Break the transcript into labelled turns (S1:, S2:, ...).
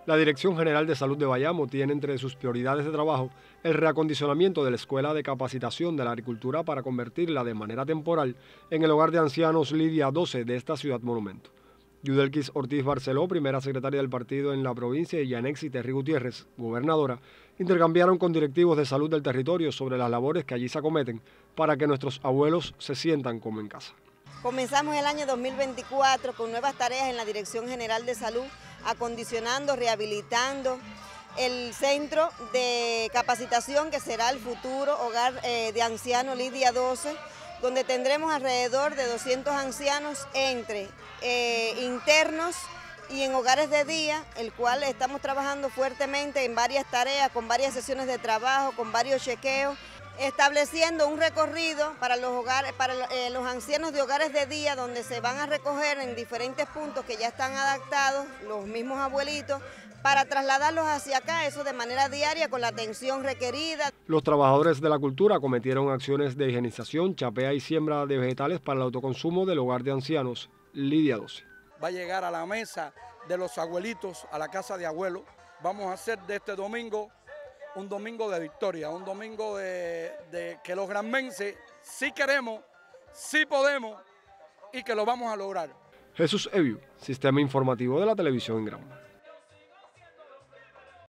S1: La Dirección General de Salud de Bayamo tiene entre sus prioridades de trabajo el reacondicionamiento de la Escuela de Capacitación de la Agricultura para convertirla de manera temporal en el hogar de ancianos Lidia 12 de esta ciudad monumento. Yudelkis Ortiz Barceló, primera secretaria del partido en la provincia, y Yanexi Terry Gutiérrez, gobernadora, intercambiaron con directivos de salud del territorio sobre las labores que allí se acometen para que nuestros abuelos se sientan como en casa.
S2: Comenzamos el año 2024 con nuevas tareas en la Dirección General de Salud, acondicionando, rehabilitando el centro de capacitación que será el futuro hogar de ancianos Lidia 12, donde tendremos alrededor de 200 ancianos entre internos y en hogares de día, el cual estamos trabajando fuertemente en varias tareas, con varias sesiones de trabajo, con varios chequeos, estableciendo un recorrido para los hogares, para los ancianos de hogares de día, donde se van a recoger en diferentes puntos que ya están adaptados, los mismos abuelitos, para trasladarlos hacia acá, eso de manera diaria con la atención requerida.
S1: Los trabajadores de la cultura cometieron acciones de higienización, chapea y siembra de vegetales para el autoconsumo del hogar de ancianos Lidia 12.
S3: Va a llegar a la mesa de los abuelitos, a la casa de abuelos. Vamos a hacer de este domingo un domingo de victoria, un domingo de que los granmenses sí queremos, sí podemos y que lo vamos a lograr.
S1: Jesús Eviu, Sistema Informativo de la Televisión en Granma.